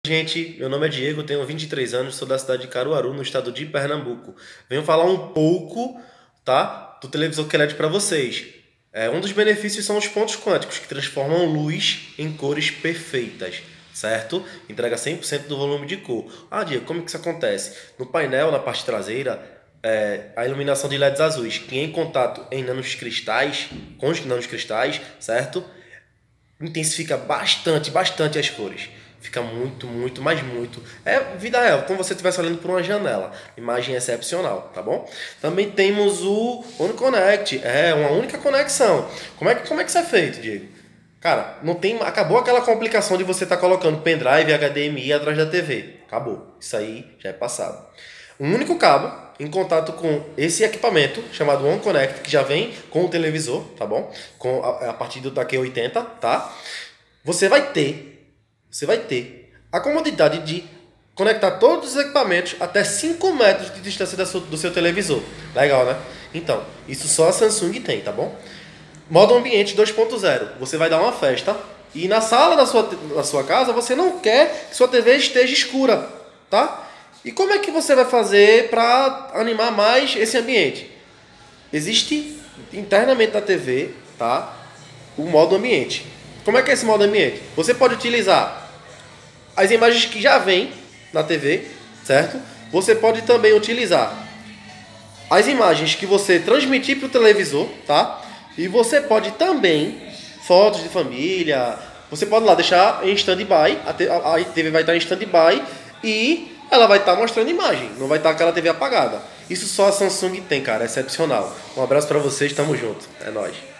Gente, meu nome é Diego, tenho 23 anos, sou da cidade de Caruaru, no estado de Pernambuco. Venho falar um pouco, tá, do televisor QLED para vocês. Um dos benefícios são os pontos quânticos, que transformam luz em cores perfeitas, certo? Entrega 100% do volume de cor. Ah, Diego, como que isso acontece? No painel, na parte traseira, a iluminação de LEDs azuis, que em contato em nanocristais, com os nanocristais, certo? Intensifica bastante as cores. Fica muito, mas muito. É vida real, como você estivesse olhando por uma janela. Imagem excepcional, tá bom? Também temos o OneConnect, uma única conexão. Como é que isso é feito, Diego? Cara, não tem, acabou aquela complicação de você estar colocando pendrive e HDMI atrás da TV. Acabou. Isso aí já é passado. Um único cabo em contato com esse equipamento chamado OneConnect, que já vem com o televisor, tá bom? Com a partir do Q80, tá? Você vai ter a comodidade de conectar todos os equipamentos até 5 metros de distância do seu televisor. Legal, né? Então, isso só a Samsung tem, tá bom? Modo ambiente 2.0. Você vai dar uma festa e na sala da sua casa você não quer que sua TV esteja escura, tá? E como é que você vai fazer para animar mais esse ambiente? Existe internamente na TV, tá? O modo ambiente. Como é que é esse modo ambiente? Você pode utilizar as imagens que já vêm na TV, certo? Você pode também utilizar as imagens que você transmitir para o televisor, tá? E você pode também fotos de família. Você pode lá deixar em stand-by, a TV vai estar em stand-by e ela vai estar mostrando imagem, não vai estar aquela TV apagada. Isso só a Samsung tem, cara, é excepcional. Um abraço pra vocês, tamo junto, é nóis.